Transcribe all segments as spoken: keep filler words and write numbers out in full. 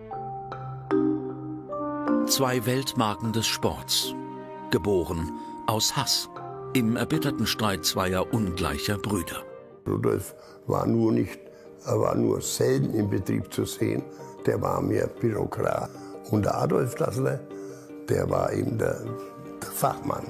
Zwei Weltmarken des Sports, geboren aus Hass, im erbitterten Streit zweier ungleicher Brüder. Rudolf war nur nicht, er war nur selten im Betrieb zu sehen, der war mehr Bürokrat. Und der Adolf Dassler, der war eben der, der Fachmann.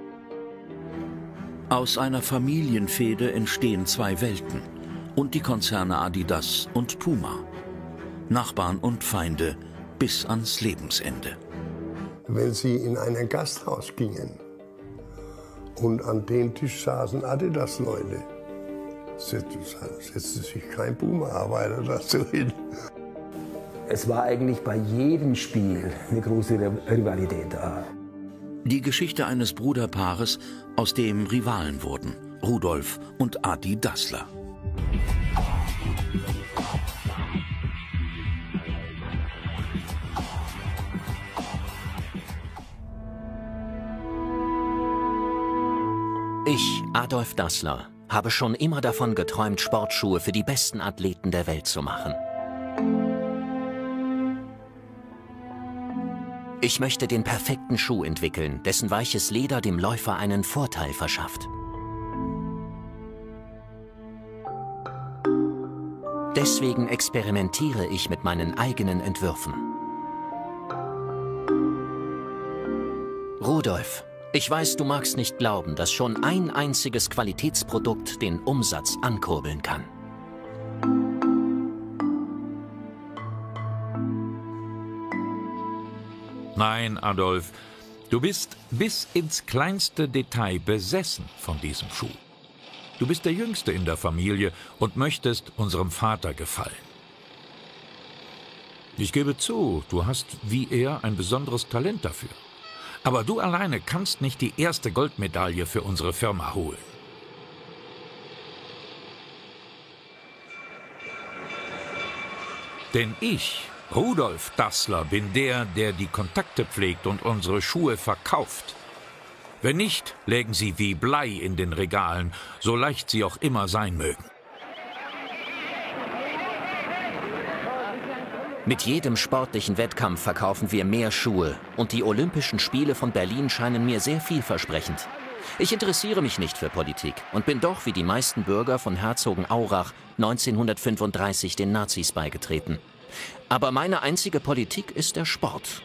Aus einer Familienfehde entstehen zwei Welten und die Konzerne Adidas und Puma. Nachbarn und Feinde bis ans Lebensende. Wenn Sie in ein Gasthaus gingen und an dem Tisch saßen Adidas-Leute, setzte sich kein Puma-Arbeiter dazu hin. Es war eigentlich bei jedem Spiel eine große Rivalität da. Die Geschichte eines Bruderpaares, aus dem Rivalen wurden, Rudolf und Adi Dassler. Ich, Adolf Dassler, habe schon immer davon geträumt, Sportschuhe für die besten Athleten der Welt zu machen. Ich möchte den perfekten Schuh entwickeln, dessen weiches Leder dem Läufer einen Vorteil verschafft. Deswegen experimentiere ich mit meinen eigenen Entwürfen. Rudolf, ich weiß, du magst nicht glauben, dass schon ein einziges Qualitätsprodukt den Umsatz ankurbeln kann. Nein, Adolf, du bist bis ins kleinste Detail besessen von diesem Schuh. Du bist der Jüngste in der Familie und möchtest unserem Vater gefallen. Ich gebe zu, du hast wie er ein besonderes Talent dafür. Aber du alleine kannst nicht die erste Goldmedaille für unsere Firma holen. Denn ich, Rudolf Dassler, bin der, der die Kontakte pflegt und unsere Schuhe verkauft. Wenn nicht, lägen sie wie Blei in den Regalen, so leicht sie auch immer sein mögen. Mit jedem sportlichen Wettkampf verkaufen wir mehr Schuhe und die Olympischen Spiele von Berlin scheinen mir sehr vielversprechend. Ich interessiere mich nicht für Politik und bin doch wie die meisten Bürger von Herzogenaurach neunzehnhundertfünfunddreißig den Nazis beigetreten. Aber meine einzige Politik ist der Sport.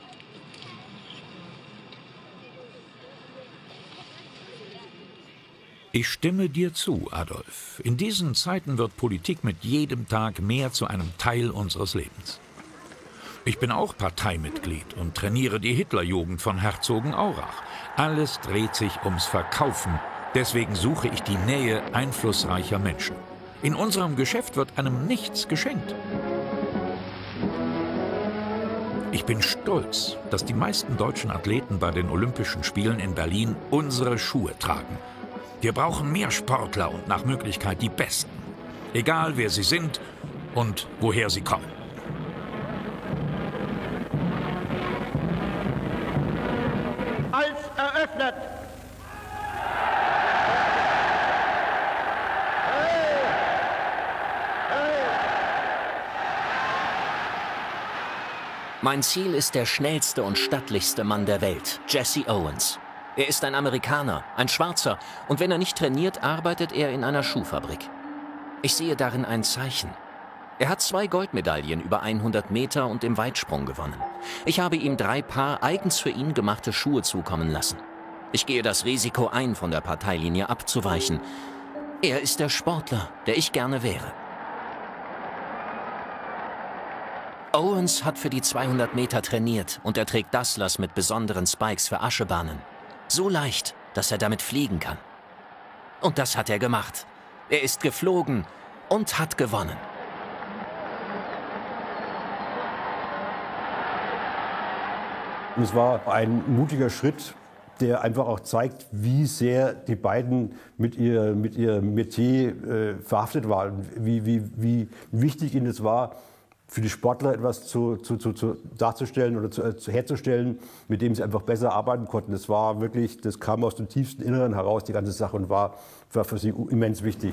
Ich stimme dir zu, Adolf. In diesen Zeiten wird Politik mit jedem Tag mehr zu einem Teil unseres Lebens. Ich bin auch Parteimitglied und trainiere die Hitlerjugend von Herzogenaurach. Alles dreht sich ums Verkaufen. Deswegen suche ich die Nähe einflussreicher Menschen. In unserem Geschäft wird einem nichts geschenkt. Ich bin stolz, dass die meisten deutschen Athleten bei den Olympischen Spielen in Berlin unsere Schuhe tragen. Wir brauchen mehr Sportler und nach Möglichkeit die Besten. Egal wer sie sind und woher sie kommen. Als eröffnet. Mein Ziel ist der schnellste und stattlichste Mann der Welt, Jesse Owens. Er ist ein Amerikaner, ein Schwarzer, und wenn er nicht trainiert, arbeitet er in einer Schuhfabrik. Ich sehe darin ein Zeichen. Er hat zwei Goldmedaillen über hundert Meter und im Weitsprung gewonnen. Ich habe ihm drei Paar eigens für ihn gemachte Schuhe zukommen lassen. Ich gehe das Risiko ein, von der Parteilinie abzuweichen. Er ist der Sportler, der ich gerne wäre. Owens hat für die zweihundert Meter trainiert und er trägt Dasslers mit besonderen Spikes für Aschebahnen. So leicht, dass er damit fliegen kann. Und das hat er gemacht. Er ist geflogen und hat gewonnen. Es war ein mutiger Schritt, der einfach auch zeigt, wie sehr die beiden mit, ihr, mit ihrem Metier äh, verhaftet waren. Wie, wie, wie wichtig ihnen es war, für die Sportler etwas zu, zu, zu, zu darzustellen oder zu, zu herzustellen, mit dem sie einfach besser arbeiten konnten. Das war wirklich, das kam aus dem tiefsten Inneren heraus, die ganze Sache, und war, war für sie immens wichtig.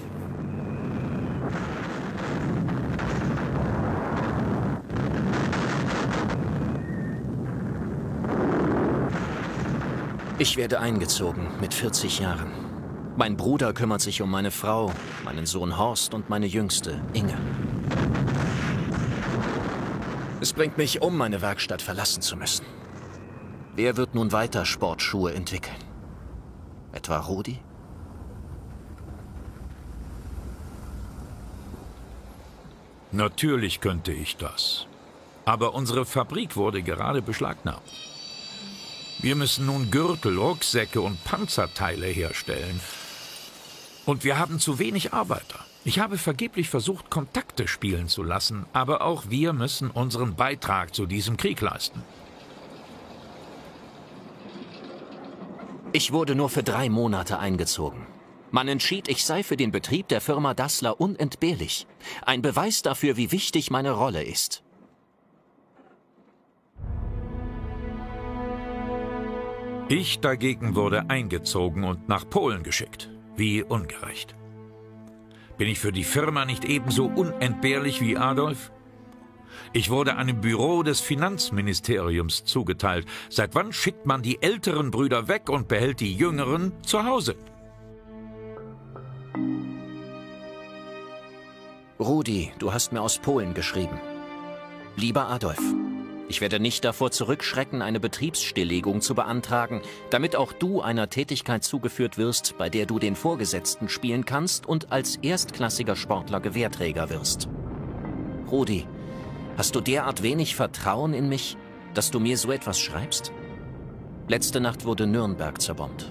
Ich werde eingezogen mit vierzig Jahren. Mein Bruder kümmert sich um meine Frau, meinen Sohn Horst und meine Jüngste, Inge. Es bringt mich um, meine Werkstatt verlassen zu müssen. Wer wird nun weiter Sportschuhe entwickeln? Etwa Rudi? Natürlich könnte ich das. Aber unsere Fabrik wurde gerade beschlagnahmt. Wir müssen nun Gürtel, Rucksäcke und Panzerteile herstellen. Und wir haben zu wenig Arbeiter. Ich habe vergeblich versucht, Kontakte spielen zu lassen, aber auch wir müssen unseren Beitrag zu diesem Krieg leisten. Ich wurde nur für drei Monate eingezogen. Man entschied, ich sei für den Betrieb der Firma Dassler unentbehrlich. Ein Beweis dafür, wie wichtig meine Rolle ist. Ich dagegen wurde eingezogen und nach Polen geschickt. Wie ungerecht. Bin ich für die Firma nicht ebenso unentbehrlich wie Adolf? Ich wurde einem Büro des Finanzministeriums zugeteilt. Seit wann schickt man die älteren Brüder weg und behält die jüngeren zu Hause? Rudi, du hast mir aus Polen geschrieben. Lieber Adolf, ich werde nicht davor zurückschrecken, eine Betriebsstilllegung zu beantragen, damit auch du einer Tätigkeit zugeführt wirst, bei der du den Vorgesetzten spielen kannst und als erstklassiger Sportler Gewehrträger wirst. Rudi, hast du derart wenig Vertrauen in mich, dass du mir so etwas schreibst? Letzte Nacht wurde Nürnberg zerbombt.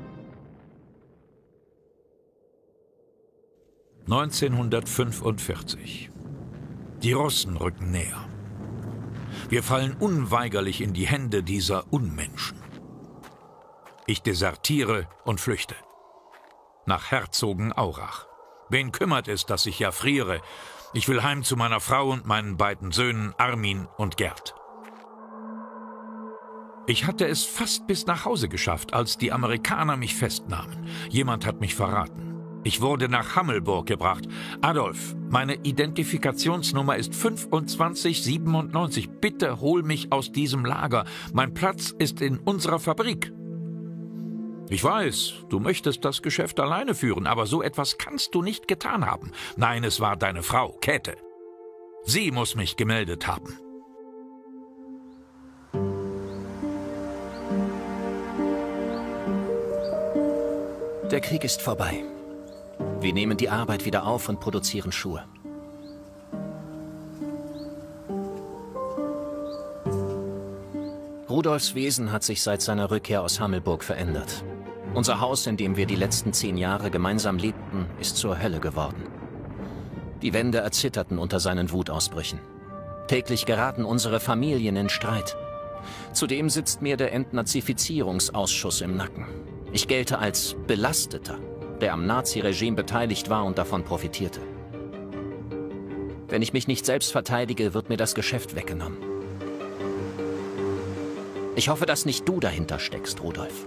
neunzehnhundertfünfundvierzig. Die Russen rücken näher. Wir fallen unweigerlich in die Hände dieser Unmenschen. Ich desertiere und flüchte. Nach Herzogenaurach. Wen kümmert es, dass ich ja friere? Ich will heim zu meiner Frau und meinen beiden Söhnen Armin und Gerd. Ich hatte es fast bis nach Hause geschafft, als die Amerikaner mich festnahmen. Jemand hat mich verraten. Ich wurde nach Hammelburg gebracht. Adolf, meine Identifikationsnummer ist fünfundzwanzig siebenundneunzig. Bitte hol mich aus diesem Lager. Mein Platz ist in unserer Fabrik. Ich weiß, du möchtest das Geschäft alleine führen, aber so etwas kannst du nicht getan haben. Nein, es war deine Frau, Käthe. Sie muss mich gemeldet haben. Der Krieg ist vorbei. Wir nehmen die Arbeit wieder auf und produzieren Schuhe. Rudolfs Wesen hat sich seit seiner Rückkehr aus Hammelburg verändert. Unser Haus, in dem wir die letzten zehn Jahre gemeinsam lebten, ist zur Hölle geworden. Die Wände erzitterten unter seinen Wutausbrüchen. Täglich geraten unsere Familien in Streit. Zudem sitzt mir der Entnazifizierungsausschuss im Nacken. Ich gelte als Belasteter, der am Naziregime beteiligt war und davon profitierte. Wenn ich mich nicht selbst verteidige, wird mir das Geschäft weggenommen. Ich hoffe, dass nicht du dahinter steckst, Rudolf.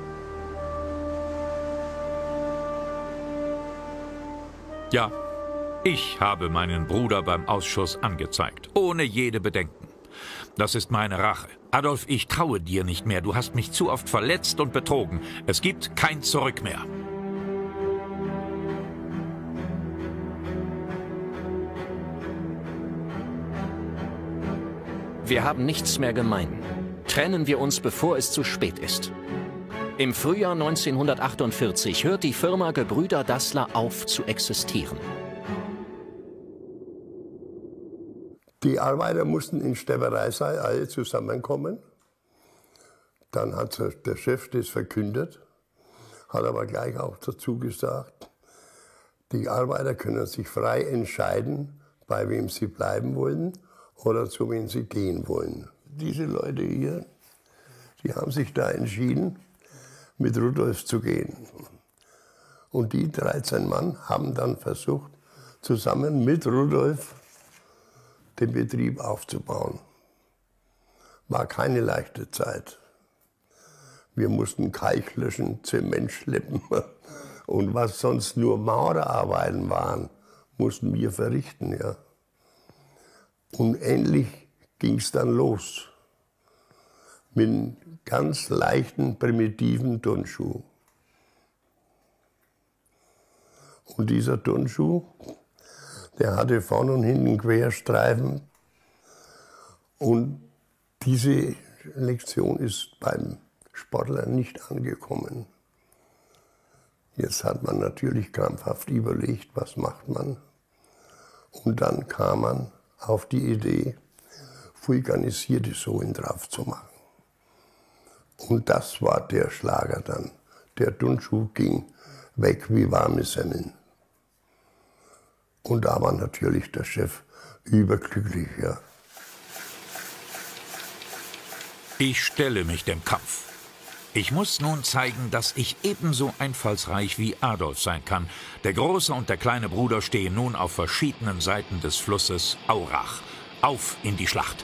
Ja, ich habe meinen Bruder beim Ausschuss angezeigt, ohne jede Bedenken. Das ist meine Rache. Adolf, ich traue dir nicht mehr. Du hast mich zu oft verletzt und betrogen. Es gibt kein Zurück mehr. Wir haben nichts mehr gemein. Trennen wir uns, bevor es zu spät ist. Im Frühjahr neunzehnhundertachtundvierzig hört die Firma Gebrüder Dassler auf zu existieren. Die Arbeiter mussten in Steppereisaal alle zusammenkommen. Dann hat der Chef das verkündet, hat aber gleich auch dazu gesagt, die Arbeiter können sich frei entscheiden, bei wem sie bleiben wollen oder zu wem sie gehen wollen. Diese Leute hier, die haben sich da entschieden, mit Rudolf zu gehen. Und die dreizehn Mann haben dann versucht, zusammen mit Rudolf den Betrieb aufzubauen. War keine leichte Zeit. Wir mussten Kalk löschen, Zement schleppen und was sonst nur Maurerarbeiten waren, mussten wir verrichten. Ja. Und endlich ging es dann los mit einem ganz leichten, primitiven Turnschuh. Und dieser Turnschuh, der hatte vorne und hinten Querstreifen. Und diese Lektion ist beim Sportler nicht angekommen. Jetzt hat man natürlich krampfhaft überlegt, was macht man. Und dann kam man auf die Idee, vulkanisierte Sohlen drauf zu machen. Und das war der Schlager dann. Der Turnschuh ging weg wie warme Semmeln. Und da war natürlich der Chef überglücklich, ja. Ich stelle mich dem Kampf. Ich muss nun zeigen, dass ich ebenso einfallsreich wie Adolf sein kann. Der große und der kleine Bruder stehen nun auf verschiedenen Seiten des Flusses Aurach. Auf in die Schlacht!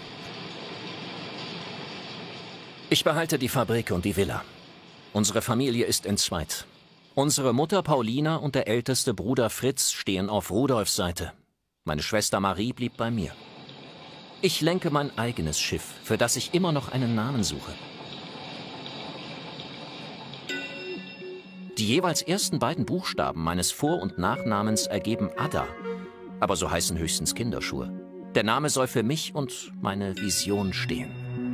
Ich behalte die Fabrik und die Villa. Unsere Familie ist entzweit. Unsere Mutter Paulina und der älteste Bruder Fritz stehen auf Rudolfs Seite. Meine Schwester Marie blieb bei mir. Ich lenke mein eigenes Schiff, für das ich immer noch einen Namen suche. Die jeweils ersten beiden Buchstaben meines Vor- und Nachnamens ergeben Adda, aber so heißen höchstens Kinderschuhe. Der Name soll für mich und meine Vision stehen.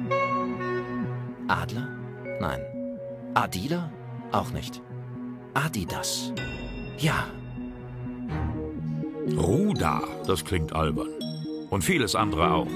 Adler? Nein. Adila? Auch nicht. Adidas. Ja. Ruda, das klingt albern. Und vieles andere auch.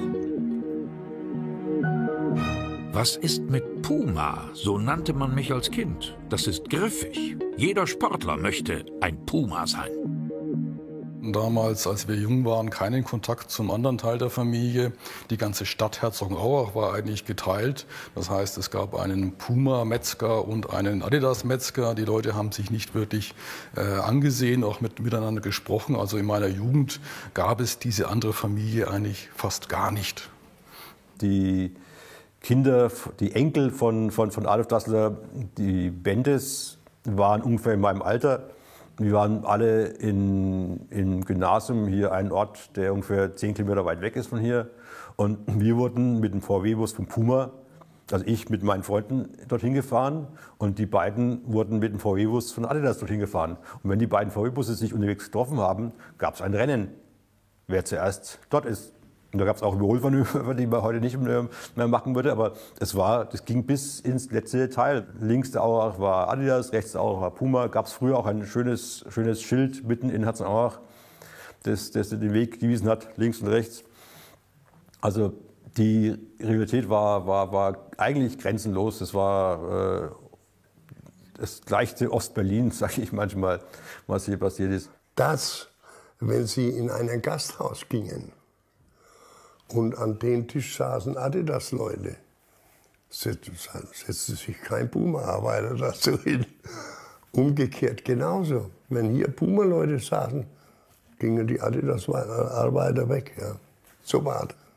Was ist mit Puma? So nannte man mich als Kind. Das ist griffig. Jeder Sportler möchte ein Puma sein. Damals, als wir jung waren, keinen Kontakt zum anderen Teil der Familie. Die ganze Stadt Herzogenaurach war eigentlich geteilt. Das heißt, es gab einen Puma-Metzger und einen Adidas-Metzger. Die Leute haben sich nicht wirklich äh, angesehen, auch mit, miteinander gesprochen. Also in meiner Jugend gab es diese andere Familie eigentlich fast gar nicht. Die Kinder, die Enkel von, von, von Adolf Dassler, die Bendes, waren ungefähr in meinem Alter. Wir waren alle in, im Gymnasium, hier ein Ort, der ungefähr zehn Kilometer weit weg ist von hier. Und wir wurden mit dem V W-Bus von Puma, also ich mit meinen Freunden dorthin gefahren und die beiden wurden mit dem V W-Bus von Adidas dorthin gefahren. Und wenn die beiden V W-Busse sich unterwegs getroffen haben, gab es ein Rennen, wer zuerst dort ist. Und da gab es auch Überholmanöver, die man heute nicht mehr machen würde. Aber es war, das ging bis ins letzte Detail. Links der Aurach war Adidas, rechts der Aurach war Puma. Gab es früher auch ein schönes, schönes Schild mitten in Herzogenaurach, das, das den Weg gewiesen hat, links und rechts. Also die Rivalität war, war, war eigentlich grenzenlos. Das war äh, das gleiche Ostberlin, sage ich manchmal, was hier passiert ist. Das, wenn Sie in ein Gasthaus gingen, und an den Tisch saßen Adidas-Leute. Setzte sich kein Puma-Arbeiter dazu hin. Umgekehrt genauso. Wenn hier Puma-Leute saßen, gingen die Adidas-Arbeiter weg. Ja. So war das.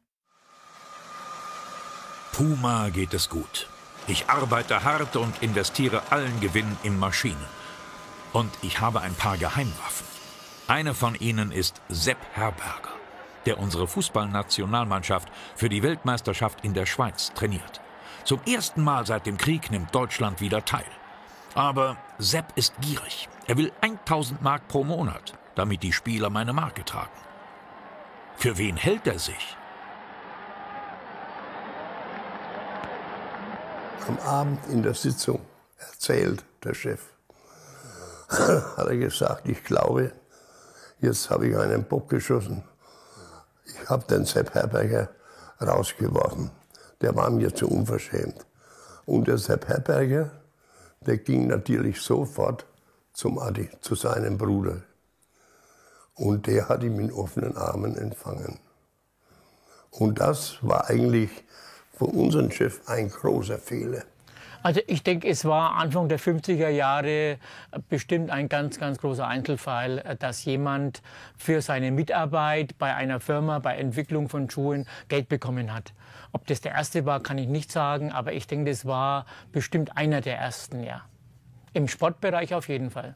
Puma geht es gut. Ich arbeite hart und investiere allen Gewinn in Maschinen. Und ich habe ein paar Geheimwaffen. Eine von ihnen ist Sepp Herberger, der unsere Fußballnationalmannschaft für die Weltmeisterschaft in der Schweiz trainiert. Zum ersten Mal seit dem Krieg nimmt Deutschland wieder teil. Aber Sepp ist gierig. Er will tausend Mark pro Monat, damit die Spieler meine Marke tragen. Für wen hält er sich? Am Abend in der Sitzung erzählt der Chef, hat er gesagt, ich glaube, jetzt habe ich einen Bock geschossen. Ich habe den Sepp Herberger rausgeworfen. Der war mir zu unverschämt. Und der Sepp Herberger, der ging natürlich sofort zum Adi, zu seinem Bruder. Und der hat ihn mit offenen Armen empfangen. Und das war eigentlich für unseren Chef ein großer Fehler. Also ich denke, es war Anfang der fünfziger Jahre bestimmt ein ganz, ganz großer Einzelfall, dass jemand für seine Mitarbeit bei einer Firma, bei Entwicklung von Schuhen Geld bekommen hat. Ob das der erste war, kann ich nicht sagen, aber ich denke, das war bestimmt einer der ersten, ja. Im Sportbereich auf jeden Fall.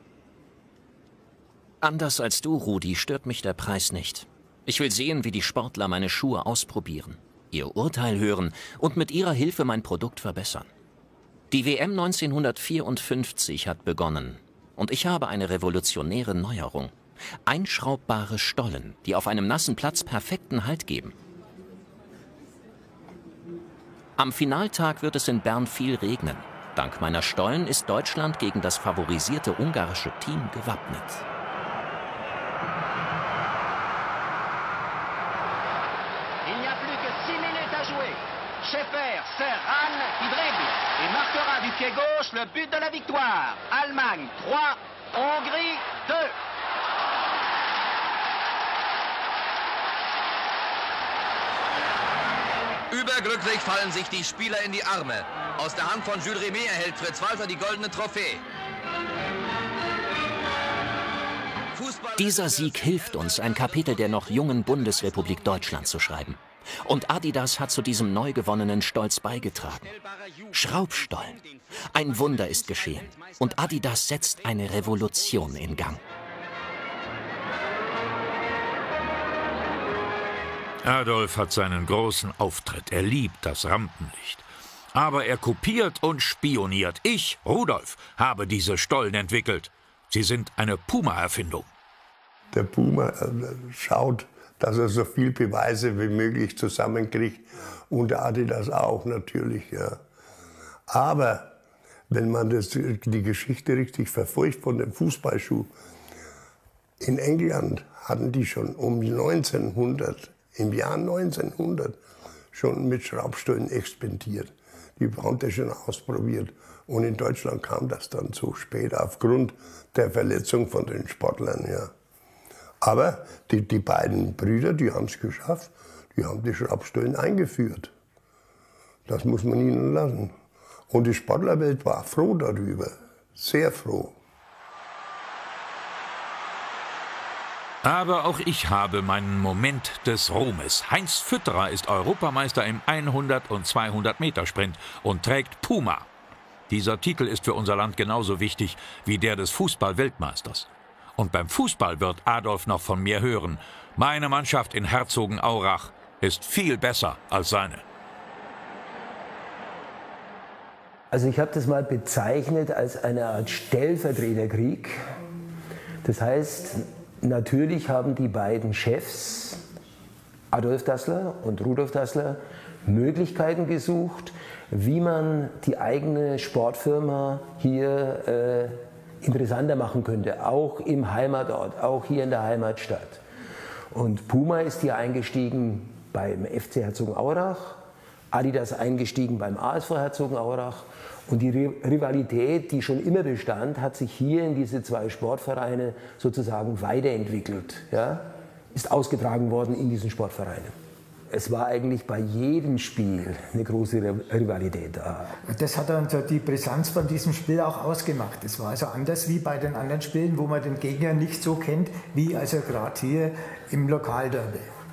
Anders als du, Rudi, stört mich der Preis nicht. Ich will sehen, wie die Sportler meine Schuhe ausprobieren. ihr Urteil hören und mit ihrer Hilfe mein Produkt verbessern. Die W M neunzehnhundertvierundfünfzig hat begonnen und ich habe eine revolutionäre Neuerung. Einschraubbare Stollen, die auf einem nassen Platz perfekten Halt geben. Am Finaltag wird es in Bern viel regnen. Dank meiner Stollen ist Deutschland gegen das favorisierte ungarische Team gewappnet. Il n'y a plus que six minutes à jouer. Schäfer sert Hahn qui dribble et marquera du pied gauche le but de la victoire. Allemagne trois, Hongrie deux. Überglücklich fallen sich die Spieler in die Arme. Aus der Hand von Jules Rimet erhält Fritz Walter die goldene Trophäe. Dieser Sieg hilft uns, ein Kapitel der noch jungen Bundesrepublik Deutschland zu schreiben. Und Adidas hat zu diesem neu gewonnenen Stolz beigetragen. Schraubstollen. Ein Wunder ist geschehen. Und Adidas setzt eine Revolution in Gang. Adolf hat seinen großen Auftritt. Er liebt das Rampenlicht. Aber er kopiert und spioniert. Ich, Rudolf, habe diese Stollen entwickelt. Sie sind eine Puma-Erfindung. Der Puma schaut, dass er so viel Beweise wie möglich zusammenkriegt. Und der Adidas auch natürlich. Ja. Aber wenn man das, die Geschichte richtig verfolgt von dem Fußballschuh, in England hatten die schon um neunzehnhundert, im Jahr neunzehnhundert, schon mit Schraubstollen experimentiert. Die haben das schon ausprobiert. Und in Deutschland kam das dann so spät aufgrund der Verletzung von den Sportlern. Ja. Aber die, die beiden Brüder, die haben es geschafft, die haben die Schraubstollen eingeführt. Das muss man ihnen lassen. Und die Sportlerwelt war froh darüber, sehr froh. Aber auch ich habe meinen Moment des Ruhmes. Heinz Fütterer ist Europameister im hundert- und zweihundert-Meter-Sprint und trägt Puma. Dieser Titel ist für unser Land genauso wichtig wie der des Fußball-Weltmeisters. Und beim Fußball wird Adolf noch von mir hören. Meine Mannschaft in Herzogenaurach ist viel besser als seine. Also ich habe das mal bezeichnet als eine Art Stellvertreterkrieg. Das heißt, natürlich haben die beiden Chefs, Adolf Dassler und Rudolf Dassler, Möglichkeiten gesucht, wie man die eigene Sportfirma hier äh, interessanter machen könnte, auch im Heimatort, auch hier in der Heimatstadt. Und Puma ist hier eingestiegen beim F C Herzogenaurach, Adidas eingestiegen beim A S V Herzogenaurach. Und die Rivalität, die schon immer bestand, hat sich hier in diese zwei Sportvereine sozusagen weiterentwickelt. Ja? Ist ausgetragen worden in diesen Sportvereinen. Es war eigentlich bei jedem Spiel eine große Rivalität da. Das hat dann die Brisanz von diesem Spiel auch ausgemacht. Es war also anders wie bei den anderen Spielen, wo man den Gegner nicht so kennt, wie also gerade hier im Lokalderby.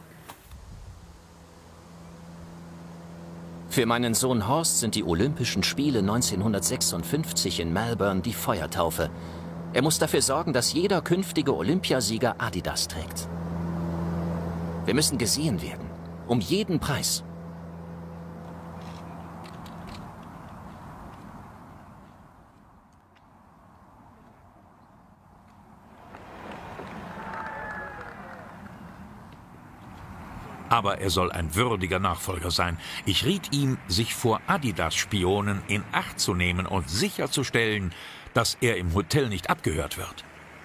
Für meinen Sohn Horst sind die Olympischen Spiele neunzehnhundertsechsundfünfzig in Melbourne die Feuertaufe. Er muss dafür sorgen, dass jeder künftige Olympiasieger Adidas trägt. Wir müssen gesehen werden. Um jeden Preis. Aber er soll ein würdiger Nachfolger sein. Ich riet ihm, sich vor Adidas-Spionen in Acht zu nehmen und sicherzustellen, dass er im Hotel nicht abgehört wird.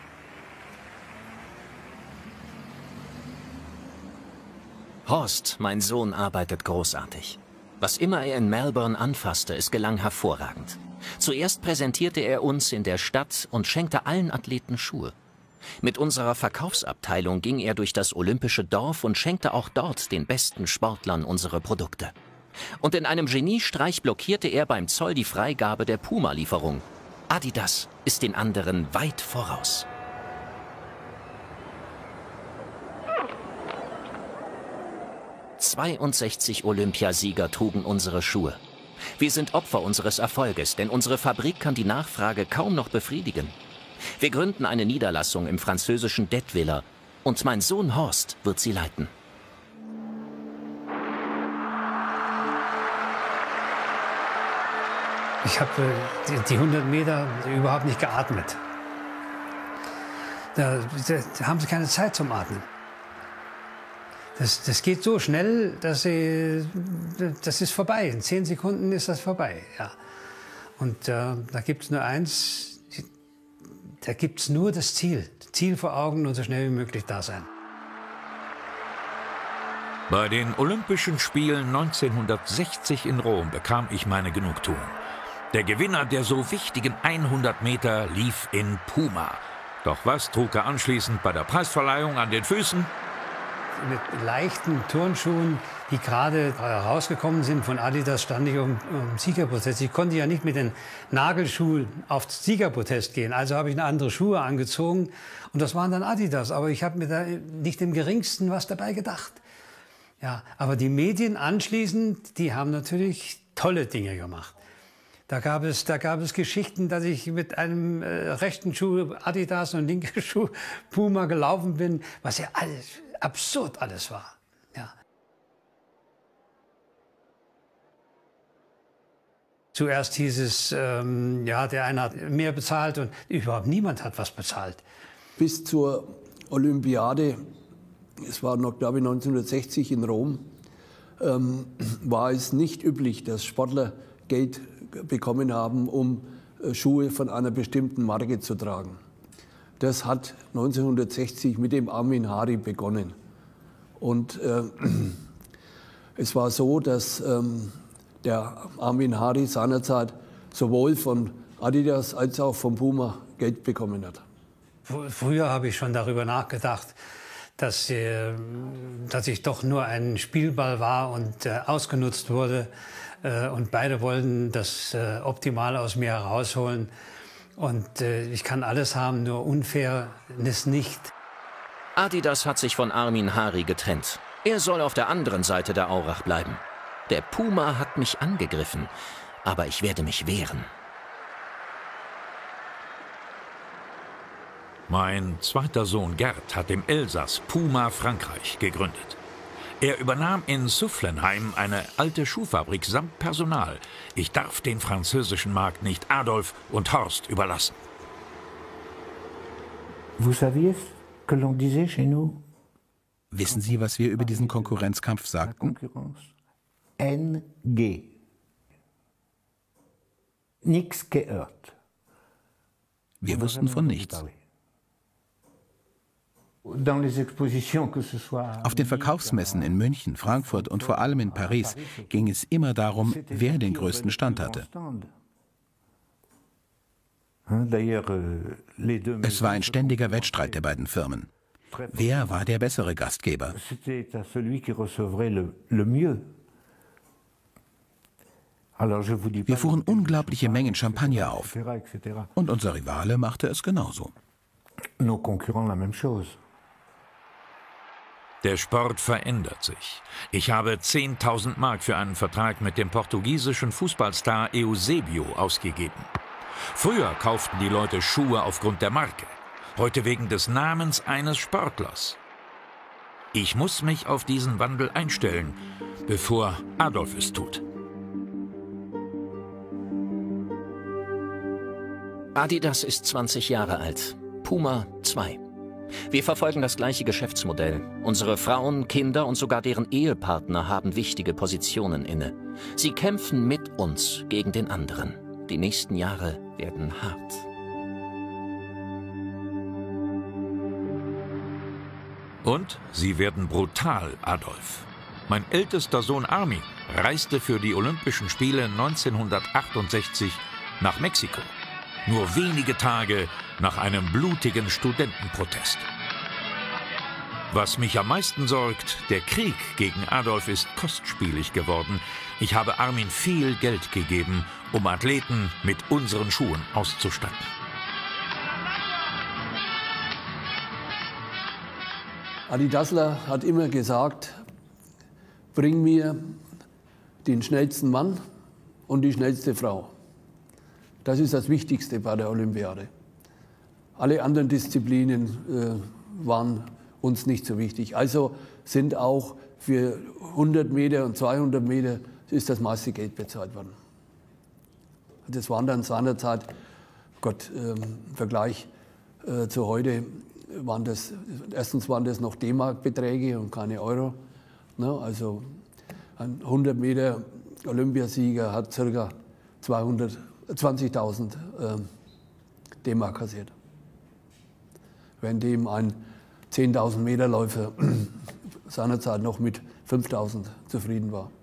Horst, mein Sohn, arbeitet großartig. Was immer er in Melbourne anfasste, es gelang hervorragend. Zuerst präsentierte er uns in der Stadt und schenkte allen Athleten Schuhe. Mit unserer Verkaufsabteilung ging er durch das olympische Dorf und schenkte auch dort den besten Sportlern unsere Produkte. Und in einem Geniestreich blockierte er beim Zoll die Freigabe der Puma-Lieferung. Adidas ist den anderen weit voraus. zweiundsechzig Olympiasieger trugen unsere Schuhe. Wir sind Opfer unseres Erfolges, denn unsere Fabrik kann die Nachfrage kaum noch befriedigen. Wir gründen eine Niederlassung im französischen Detwiller und mein Sohn Horst wird sie leiten. Ich habe die, die hundert Meter überhaupt nicht geatmet. Da, da, da haben sie keine Zeit zum Atmen. Das, das geht so schnell, dass sie, das ist vorbei. In zehn Sekunden ist das vorbei. Ja. Und äh, da gibt es nur eins, da gibt es nur das Ziel. Ziel vor Augen und so schnell wie möglich da sein. Bei den Olympischen Spielen neunzehnhundertsechzig in Rom bekam ich meine Genugtuung. Der Gewinner der so wichtigen hundert Meter lief in Puma. Doch was trug er anschließend bei der Preisverleihung an den Füßen? Mit leichten Turnschuhen, die gerade rausgekommen sind von Adidas, stand ich um, um Siegerprotest. Ich konnte ja nicht mit den Nagelschuhen auf Siegerprotest gehen. Also habe ich eine andere Schuhe angezogen und das waren dann Adidas. Aber ich habe mir da nicht im Geringsten was dabei gedacht. Ja, aber die Medien anschließend, die haben natürlich tolle Dinge gemacht. Da gab es, da gab es Geschichten, dass ich mit einem äh, rechten Schuh Adidas und linken Schuh Puma gelaufen bin, was ja alles absurd alles war. Ja. Zuerst hieß es, ähm, ja, der eine hat mehr bezahlt und überhaupt niemand hat was bezahlt. Bis zur Olympiade, es war noch, glaube ich, neunzehnhundertsechzig in Rom, ähm, war es nicht üblich, dass Sportler Geld bekommen haben, um äh, Schuhe von einer bestimmten Marke zu tragen. Das hat neunzehnhundertsechzig mit dem Armin Hari begonnen. Und äh, es war so, dass ähm, der Armin Hari seinerzeit sowohl von Adidas als auch von Puma Geld bekommen hat. Früher habe ich schon darüber nachgedacht, dass, äh, dass ich doch nur ein Spielball war und äh, ausgenutzt wurde. Äh, und beide wollten das äh, Optimale aus mir herausholen. Und äh, ich kann alles haben, nur Unfairness nicht. Adidas hat sich von Armin Hari getrennt. Er soll auf der anderen Seite der Aurach bleiben. Der Puma hat mich angegriffen, aber ich werde mich wehren. Mein zweiter Sohn Gerd hat im Elsass Puma Frankreich gegründet. Er übernahm in Sufflenheim eine alte Schuhfabrik samt Personal. Ich darf den französischen Markt nicht Adolf und Horst überlassen. Vous saviez que l'on disait chez nous? Wissen Sie, was wir über diesen Konkurrenzkampf sagten? N G. Nix gehört. Wir wussten von nichts. Auf den Verkaufsmessen in München, Frankfurt und vor allem in Paris ging es immer darum, wer den größten Stand hatte. Es war ein ständiger Wettstreit der beiden Firmen. Wer war der bessere Gastgeber? Wir fuhren unglaubliche Mengen Champagner auf. Und unser Rivale machte es genauso. Der Sport verändert sich. Ich habe zehntausend Mark für einen Vertrag mit dem portugiesischen Fußballstar Eusebio ausgegeben. Früher kauften die Leute Schuhe aufgrund der Marke, heute wegen des Namens eines Sportlers. Ich muss mich auf diesen Wandel einstellen, bevor Adolf es tut. Adidas ist zwanzig Jahre alt, Puma zwei. Wir verfolgen das gleiche Geschäftsmodell. Unsere Frauen, Kinder und sogar deren Ehepartner haben wichtige Positionen inne. Sie kämpfen mit uns gegen den anderen. Die nächsten Jahre werden hart. Und sie werden brutal, Adolf. Mein ältester Sohn Armin reiste für die Olympischen Spiele neunzehnhundertachtundsechzig nach Mexiko. Nur wenige Tage nach einem blutigen Studentenprotest. Was mich am meisten sorgt, der Krieg gegen Adolf ist kostspielig geworden. Ich habe Armin viel Geld gegeben, um Athleten mit unseren Schuhen auszustatten. Adi Dassler hat immer gesagt, bring mir den schnellsten Mann und die schnellste Frau. Das ist das Wichtigste bei der Olympiade. Alle anderen Disziplinen äh, waren uns nicht so wichtig. Also sind auch für hundert Meter und zweihundert Meter ist das meiste Geld bezahlt worden. Das waren dann seinerzeit, Gott, ähm, im Vergleich äh, zu heute, waren das, erstens waren das noch D-Mark-Beträge und keine Euro. Ne? Also ein hundert Meter Olympiasieger hat ca. zweihundertzwanzigtausend äh, D-Mark kassiert. Während dem ein zehntausend Meter Läufer seinerzeit noch mit fünftausend zufrieden war.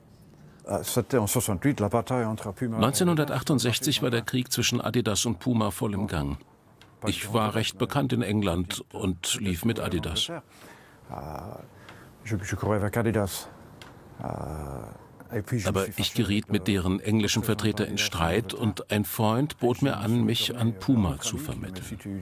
neunzehnhundertachtundsechzig war der Krieg zwischen Adidas und Puma voll im Gang. Ich war recht bekannt in England und lief mit Adidas. Aber ich geriet mit deren englischen Vertreter in Streit und ein Freund bot mir an, mich an Puma zu vermitteln.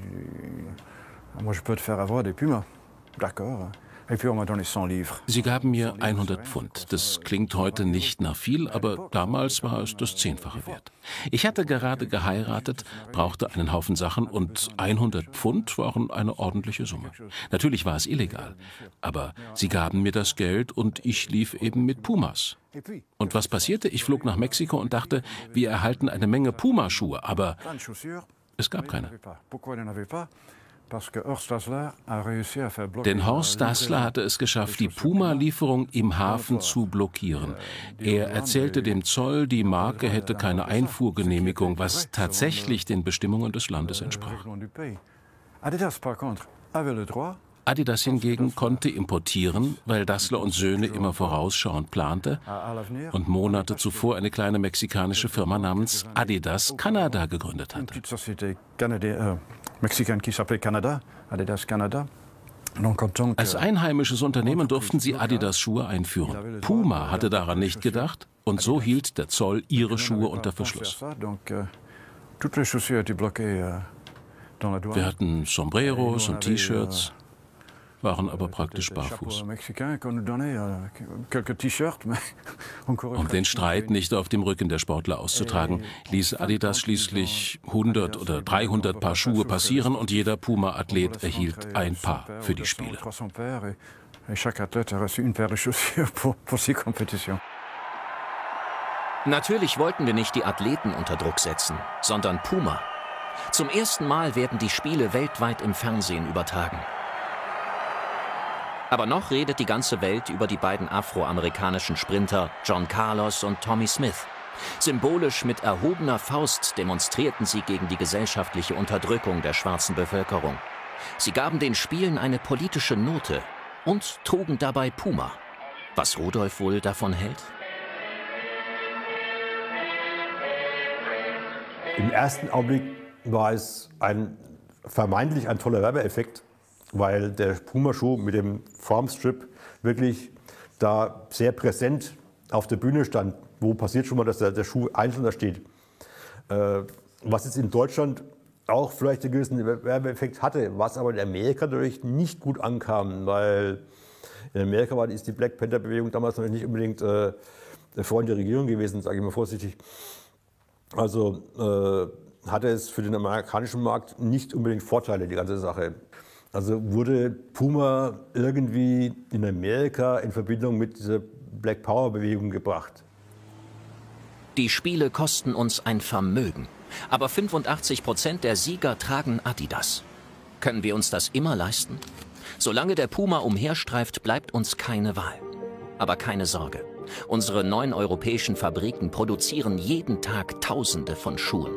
Sie gaben mir hundert Pfund. Das klingt heute nicht nach viel, aber damals war es das Zehnfache wert. Ich hatte gerade geheiratet, brauchte einen Haufen Sachen und hundert Pfund waren eine ordentliche Summe. Natürlich war es illegal, aber sie gaben mir das Geld und ich lief eben mit Pumas. Und was passierte? Ich flog nach Mexiko und dachte, wir erhalten eine Menge Pumaschuhe, aber es gab keine. Denn Horst Dassler hatte es geschafft, die Puma-Lieferung im Hafen zu blockieren. Er erzählte dem Zoll, die Marke hätte keine Einfuhrgenehmigung, was tatsächlich den Bestimmungen des Landes entsprach. Adidas hingegen konnte importieren, weil Dassler und Söhne immer vorausschauend plante und Monate zuvor eine kleine mexikanische Firma namens Adidas Canada gegründet hatte. Als einheimisches Unternehmen durften sie Adidas-Schuhe einführen. Puma hatte daran nicht gedacht und so hielt der Zoll ihre Schuhe unter Verschluss. Wir hatten Sombreros und T-Shirts, waren aber praktisch barfuß. Um den Streit nicht auf dem Rücken der Sportler auszutragen, ließ Adidas schließlich hundert oder dreihundert Paar Schuhe passieren und jeder Puma-Athlet erhielt ein Paar für die Spiele. Natürlich wollten wir nicht die Athleten unter Druck setzen, sondern Puma. Zum ersten Mal werden die Spiele weltweit im Fernsehen übertragen. Aber noch redet die ganze Welt über die beiden afroamerikanischen Sprinter John Carlos und Tommy Smith. Symbolisch mit erhobener Faust demonstrierten sie gegen die gesellschaftliche Unterdrückung der schwarzen Bevölkerung. Sie gaben den Spielen eine politische Note und trugen dabei Puma. Was Rudolf wohl davon hält? Im ersten Augenblick war es ein, vermeintlich ein toller Werbeeffekt, weil der Puma-Schuh mit dem Formstrip wirklich da sehr präsent auf der Bühne stand. Wo passiert schon mal, dass der, der Schuh einzeln da steht. Äh, was jetzt in Deutschland auch vielleicht einen gewissen Werbeeffekt hatte, was aber in Amerika natürlich nicht gut ankam, weil in Amerika war, ist die Black Panther-Bewegung damals noch nicht unbedingt äh, der Freund der Regierung gewesen, sage ich mal vorsichtig. Also äh, hatte es für den amerikanischen Markt nicht unbedingt Vorteile, die ganze Sache. Also wurde Puma irgendwie in Amerika in Verbindung mit dieser Black Power-Bewegung gebracht. Die Spiele kosten uns ein Vermögen. Aber fünfundachtzig Prozent der Sieger tragen Adidas. Können wir uns das immer leisten? Solange der Puma umherstreift, bleibt uns keine Wahl. Aber keine Sorge. Unsere neun europäischen Fabriken produzieren jeden Tag Tausende von Schuhen.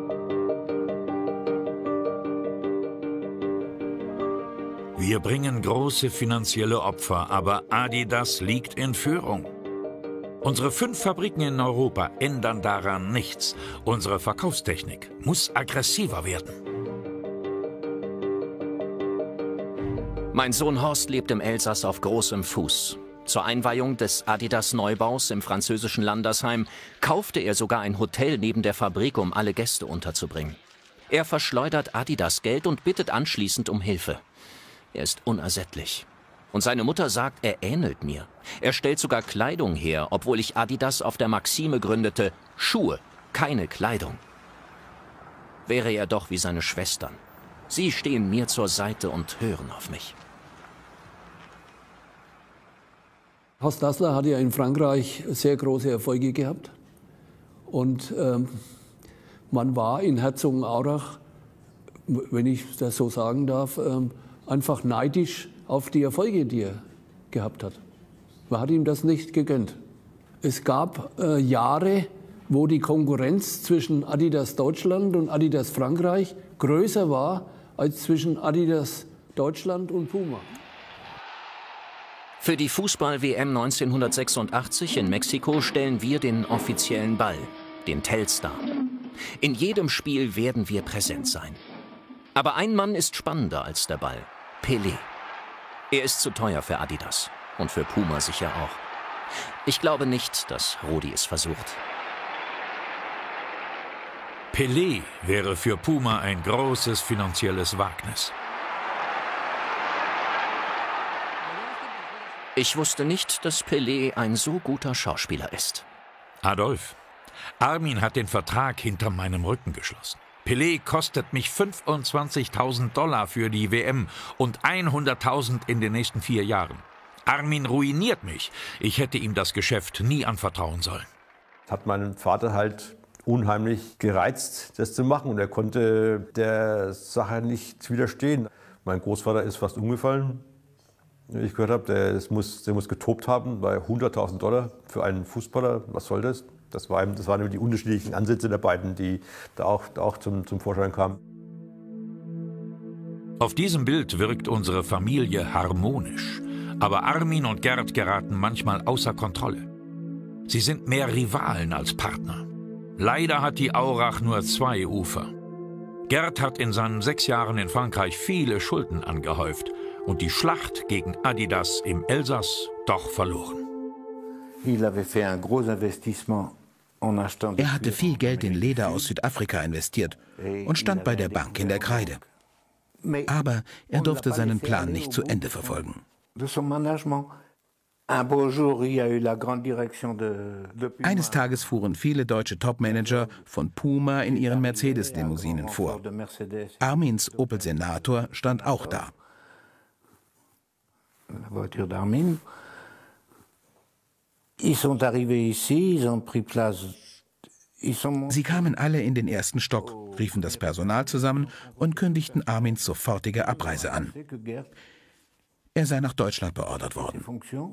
Wir bringen große finanzielle Opfer, aber Adidas liegt in Führung. Unsere fünf Fabriken in Europa ändern daran nichts. Unsere Verkaufstechnik muss aggressiver werden. Mein Sohn Horst lebt im Elsass auf großem Fuß. Zur Einweihung des Adidas-Neubaus im französischen Landersheim kaufte er sogar ein Hotel neben der Fabrik, um alle Gäste unterzubringen. Er verschleudert Adidas Geld und bittet anschließend um Hilfe. Er ist unersättlich. Und seine Mutter sagt, er ähnelt mir. Er stellt sogar Kleidung her, obwohl ich Adidas auf der Maxime gründete: Schuhe, keine Kleidung. Wäre er doch wie seine Schwestern. Sie stehen mir zur Seite und hören auf mich. Horst Dassler hat ja in Frankreich sehr große Erfolge gehabt. Und ähm, man war in Herzogenaurach, wenn ich das so sagen darf, einfach neidisch auf die Erfolge, die er gehabt hat. Man hat ihm das nicht gegönnt. Es gab äh, Jahre, wo die Konkurrenz zwischen Adidas Deutschland und Adidas Frankreich größer war als zwischen Adidas Deutschland und Puma. Für die Fußball-W M neunzehnhundertsechsundachtzig in Mexiko stellen wir den offiziellen Ball, den Telstar. In jedem Spiel werden wir präsent sein. Aber ein Mann ist spannender als der Ball: Pelé. Er ist zu teuer für Adidas und für Puma sicher auch. Ich glaube nicht, dass Rudi es versucht. Pelé wäre für Puma ein großes finanzielles Wagnis. Ich wusste nicht, dass Pelé ein so guter Schauspieler ist. Adolf, Armin hat den Vertrag hinter meinem Rücken geschlossen. Pelé kostet mich fünfundzwanzigtausend Dollar für die W M und hunderttausend in den nächsten vier Jahren. Armin ruiniert mich. Ich hätte ihm das Geschäft nie anvertrauen sollen. Das hat meinen Vater halt unheimlich gereizt, das zu machen. Und er konnte der Sache nicht widerstehen. Mein Großvater ist fast umgefallen, wie ich gehört habe. Der, das muss, der muss getobt haben bei hunderttausend Dollar für einen Fußballer. Was soll das? Das, war, das waren die unterschiedlichen Ansätze der beiden, die da auch, da auch zum, zum Vorschein kamen. Auf diesem Bild wirkt unsere Familie harmonisch. Aber Armin und Gerd geraten manchmal außer Kontrolle. Sie sind mehr Rivalen als Partner. Leider hat die Aurach nur zwei Ufer. Gerd hat in seinen sechs Jahren in Frankreich viele Schulden angehäuft und die Schlacht gegen Adidas im Elsass doch verloren. Er hatte viel Geld in Leder aus Südafrika investiert und stand bei der Bank in der Kreide. Aber er durfte seinen Plan nicht zu Ende verfolgen. Eines Tages fuhren viele deutsche Topmanager von Puma in ihren Mercedes-Limousinen vor. Armins Opel Senator stand auch da. Sie kamen alle in den ersten Stock, riefen das Personal zusammen und kündigten Armins sofortige Abreise an. Er sei nach Deutschland beordert worden.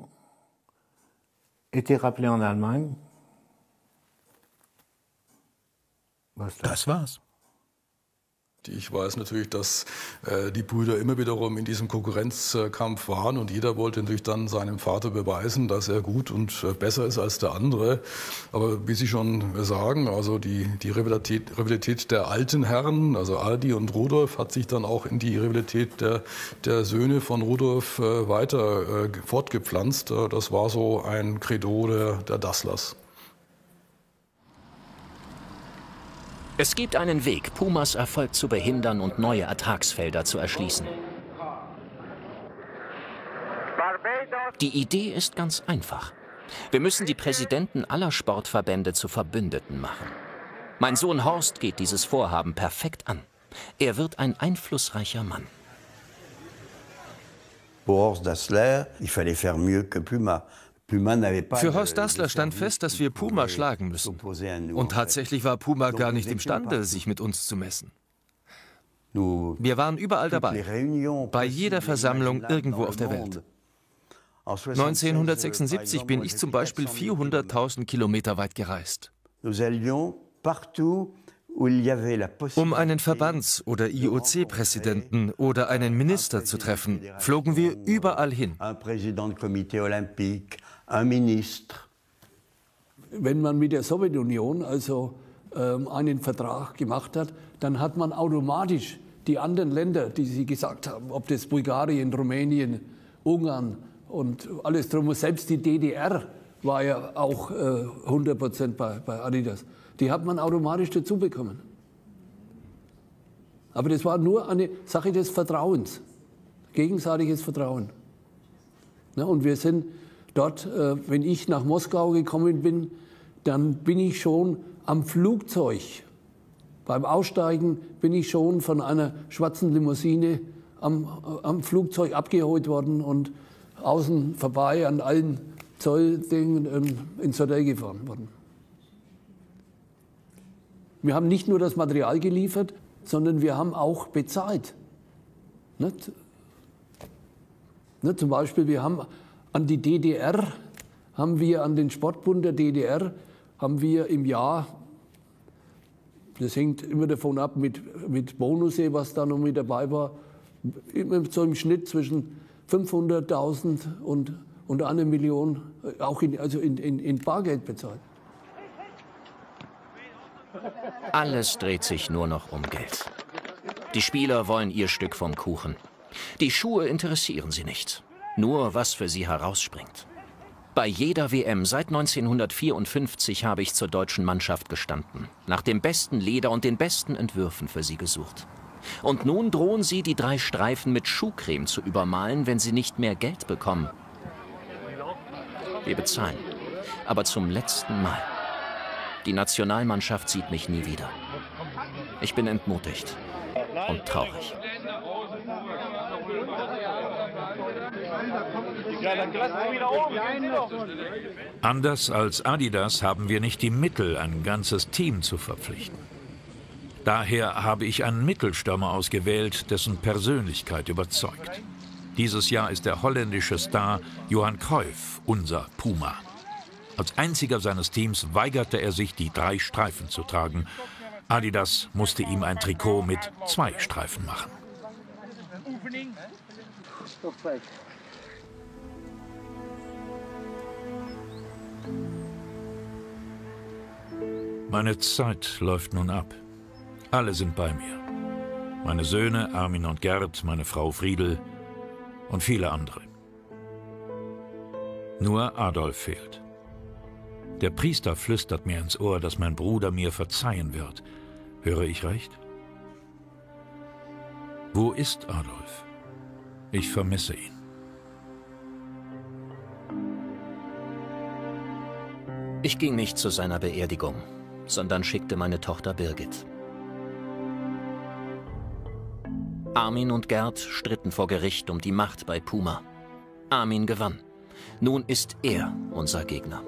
Das war's. Ich weiß natürlich, dass äh, die Brüder immer wiederum in diesem Konkurrenzkampf waren und jeder wollte natürlich dann seinem Vater beweisen, dass er gut und äh, besser ist als der andere. Aber wie Sie schon sagen, also die, die Rivalität, Rivalität der alten Herren, also Adi und Rudolf, hat sich dann auch in die Rivalität der, der Söhne von Rudolf äh, weiter äh, fortgepflanzt. Äh, das war so ein Credo der, der Dasslers. Es gibt einen Weg, Pumas Erfolg zu behindern und neue Ertragsfelder zu erschließen. Die Idee ist ganz einfach. Wir müssen die Präsidenten aller Sportverbände zu Verbündeten machen. Mein Sohn Horst geht dieses Vorhaben perfekt an. Er wird ein einflussreicher Mann. Für Horst Dassler, il fallait faire mieux que Puma. Für Horst Dassler stand fest, dass wir Puma schlagen müssen. Und tatsächlich war Puma gar nicht imstande, sich mit uns zu messen. Wir waren überall dabei, bei jeder Versammlung irgendwo auf der Welt. neunzehnhundertsechsundsiebzig bin ich zum Beispiel vierhunderttausend Kilometer weit gereist. Um einen Verbands- oder I O C-Präsidenten oder einen Minister zu treffen, flogen wir überall hin. Wenn man mit der Sowjetunion also ähm, einen Vertrag gemacht hat, dann hat man automatisch die anderen Länder, die Sie gesagt haben, ob das Bulgarien, Rumänien, Ungarn und alles drum, selbst die D D R war ja auch äh, hundert Prozent bei, bei Adidas. Die hat man automatisch dazu bekommen. Aber das war nur eine Sache des Vertrauens, gegenseitiges Vertrauen. Ja, und wir sind dort, äh, wenn ich nach Moskau gekommen bin, dann bin ich schon am Flugzeug. Beim Aussteigen bin ich schon von einer schwarzen Limousine am, am Flugzeug abgeholt worden und außen vorbei an allen Zolldingen ähm, ins Hotel gefahren worden. Wir haben nicht nur das Material geliefert, sondern wir haben auch bezahlt. Nicht? Nicht? Zum Beispiel, wir haben an die D D R, haben wir an den Sportbund der D D R, haben wir im Jahr, das hängt immer davon ab mit, mit Bonusse, was da noch mit dabei war, immer so im Schnitt zwischen fünfhunderttausend und, und eine Million, auch in, also in, in, in Bargeld bezahlt. Alles dreht sich nur noch um Geld. Die Spieler wollen ihr Stück vom Kuchen. Die Schuhe interessieren sie nicht. Nur was für sie herausspringt. Bei jeder W M seit neunzehnhundertvierundfünfzig habe ich zur deutschen Mannschaft gestanden, nach dem besten Leder und den besten Entwürfen für sie gesucht. Und nun drohen sie, die drei Streifen mit Schuhcreme zu übermalen, wenn sie nicht mehr Geld bekommen. Wir bezahlen, aber zum letzten Mal. Die Nationalmannschaft sieht mich nie wieder. Ich bin entmutigt und traurig. Anders als Adidas haben wir nicht die Mittel, ein ganzes Team zu verpflichten. Daher habe ich einen Mittelstürmer ausgewählt, dessen Persönlichkeit überzeugt. Dieses Jahr ist der holländische Star Johan Cruyff unser Puma. Als einziger seines Teams weigerte er sich, die drei Streifen zu tragen. Adidas musste ihm ein Trikot mit zwei Streifen machen. Meine Zeit läuft nun ab. Alle sind bei mir. Meine Söhne Armin und Gerd, meine Frau Friedel und viele andere. Nur Adolf fehlt. Der Priester flüstert mir ins Ohr, dass mein Bruder mir verzeihen wird. Höre ich recht? Wo ist Adolf? Ich vermisse ihn. Ich ging nicht zu seiner Beerdigung, sondern schickte meine Tochter Birgit. Armin und Gerd stritten vor Gericht um die Macht bei Puma. Armin gewann. Nun ist er unser Gegner.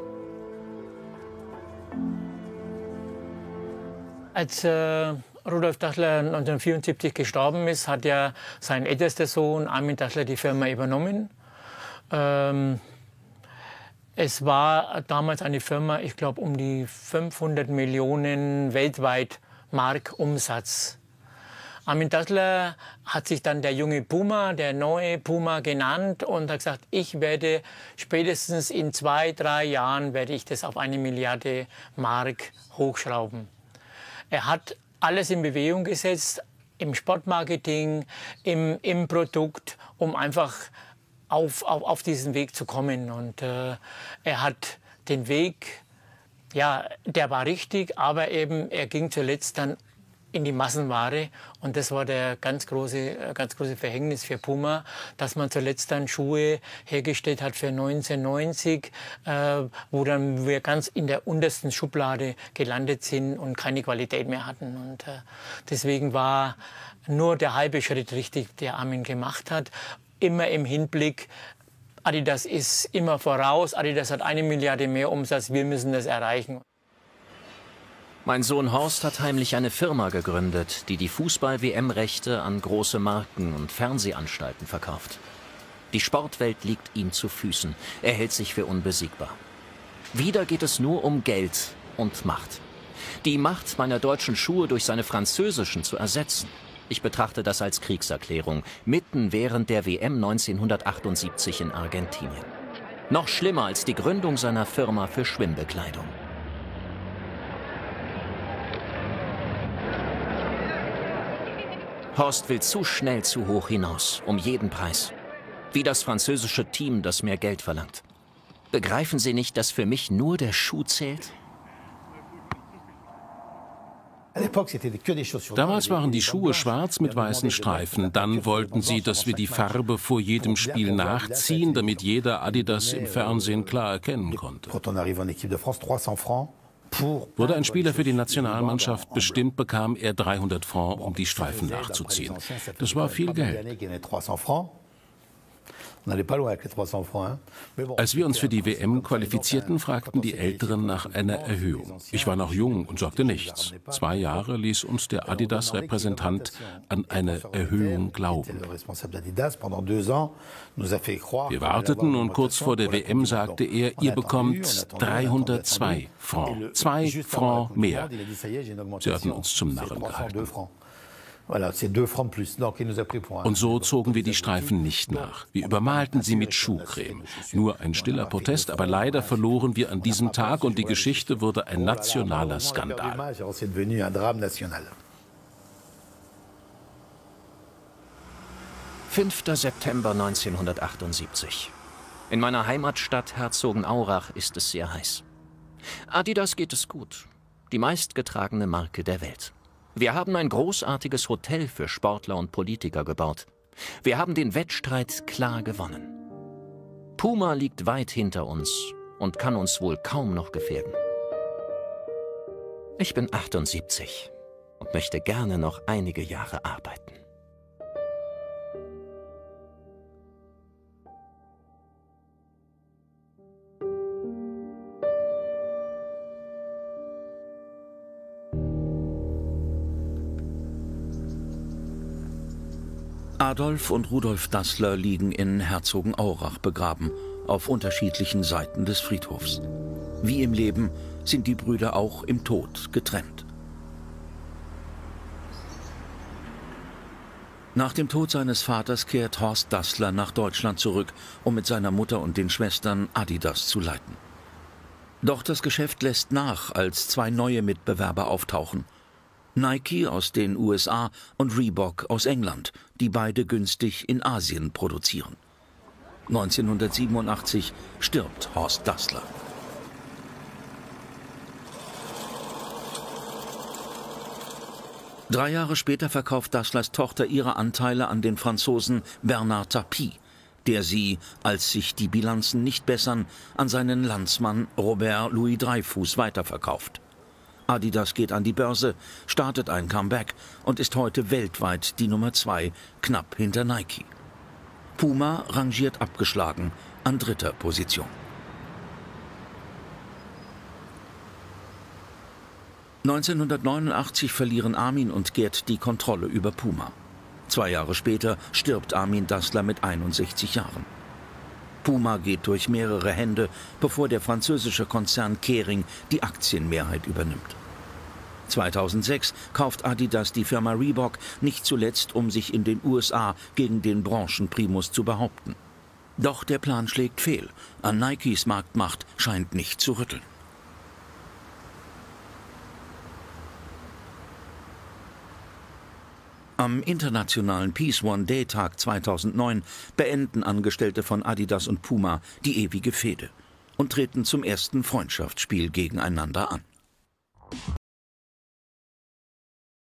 Als äh, Rudolf Dassler neunzehnhundertvierundsiebzig gestorben ist, hat ja sein ältester Sohn Armin Dassler die Firma übernommen. Ähm, es war damals eine Firma, ich glaube, um die fünfhundert Millionen weltweit Mark Umsatz. Armin Dassler hat sich dann der junge Puma, der neue Puma genannt und hat gesagt, ich werde spätestens in zwei, drei Jahren werde ich das auf eine Milliarde Mark hochschrauben. Er hat alles in Bewegung gesetzt, im Sportmarketing, im, im Produkt, um einfach auf, auf, auf diesen Weg zu kommen. Und äh, er hat den Weg, ja, der war richtig, aber eben er ging zuletzt dann in die Massenware. Und das war der ganz große, ganz große Verhängnis für Puma, dass man zuletzt dann Schuhe hergestellt hat für neunzehnhundertneunzig, äh, wo dann wir ganz in der untersten Schublade gelandet sind und keine Qualität mehr hatten. Und äh, deswegen war nur der halbe Schritt richtig, der Armin gemacht hat. Immer im Hinblick, Adidas ist immer voraus, Adidas hat eine Milliarde mehr Umsatz, wir müssen das erreichen. Mein Sohn Horst hat heimlich eine Firma gegründet, die die Fußball-W M-Rechte an große Marken und Fernsehanstalten verkauft. Die Sportwelt liegt ihm zu Füßen. Er hält sich für unbesiegbar. Wieder geht es nur um Geld und Macht. Die Macht meiner deutschen Schuhe durch seine französischen zu ersetzen. Ich betrachte das als Kriegserklärung, mitten während der W M neunzehnhundertachtundsiebzig in Argentinien. Noch schlimmer als die Gründung seiner Firma für Schwimmbekleidung. Horst will zu schnell zu hoch hinaus, um jeden Preis. Wie das französische Team, das mehr Geld verlangt. Begreifen Sie nicht, dass für mich nur der Schuh zählt? Damals waren die Schuhe schwarz mit weißen Streifen. Dann wollten sie, dass wir die Farbe vor jedem Spiel nachziehen, damit jeder Adidas im Fernsehen klar erkennen konnte. Wurde ein Spieler für die Nationalmannschaft bestimmt, bekam er dreihundert Francs, um die Streifen nachzuziehen. Das war viel Geld. Als wir uns für die W M qualifizierten, fragten die Älteren nach einer Erhöhung. Ich war noch jung und sagte nichts. Zwei Jahre ließ uns der Adidas-Repräsentant an eine Erhöhung glauben. Wir warteten und kurz vor der W M sagte er, ihr bekommt dreihundertzwei Francs. Zwei Francs mehr. Sie hatten uns zum Narren gehalten. Und so zogen wir die Streifen nicht nach. Wir übermalten sie mit Schuhcreme. Nur ein stiller Protest, aber leider verloren wir an diesem Tag und die Geschichte wurde ein nationaler Skandal. fünfter September neunzehnhundertachtundsiebzig. In meiner Heimatstadt Herzogenaurach ist es sehr heiß. Adidas geht es gut. Die meistgetragene Marke der Welt. Wir haben ein großartiges Hotel für Sportler und Politiker gebaut. Wir haben den Wettstreit klar gewonnen. Puma liegt weit hinter uns und kann uns wohl kaum noch gefährden. Ich bin achtundsiebzig und möchte gerne noch einige Jahre arbeiten. Adolf und Rudolf Dassler liegen in Herzogenaurach begraben, auf unterschiedlichen Seiten des Friedhofs. Wie im Leben sind die Brüder auch im Tod getrennt. Nach dem Tod seines Vaters kehrt Horst Dassler nach Deutschland zurück, um mit seiner Mutter und den Schwestern Adidas zu leiten. Doch das Geschäft lässt nach, als zwei neue Mitbewerber auftauchen. Nike aus den U S A und Reebok aus England, die beide günstig in Asien produzieren. neunzehnhundertsiebenundachtzig stirbt Horst Dassler. Drei Jahre später verkauft Dasslers Tochter ihre Anteile an den Franzosen Bernard Tapie, der sie, als sich die Bilanzen nicht bessern, an seinen Landsmann Robert Louis Dreyfus weiterverkauft. Adidas geht an die Börse, startet ein Comeback und ist heute weltweit die Nummer zwei, knapp hinter Nike. Puma rangiert abgeschlagen an dritter Position. neunzehnhundertneunundachtzig verlieren Armin und Gerd die Kontrolle über Puma. Zwei Jahre später stirbt Armin Dassler mit einundsechzig Jahren. Puma geht durch mehrere Hände, bevor der französische Konzern Kering die Aktienmehrheit übernimmt. zweitausendsechs kauft Adidas die Firma Reebok, nicht zuletzt, um sich in den U S A gegen den Branchenprimus zu behaupten. Doch der Plan schlägt fehl. An Nikes Marktmacht scheint nicht zu rütteln. Am internationalen Peace One Day Tag zweitausendneun beenden Angestellte von Adidas und Puma die ewige Fehde und treten zum ersten Freundschaftsspiel gegeneinander an.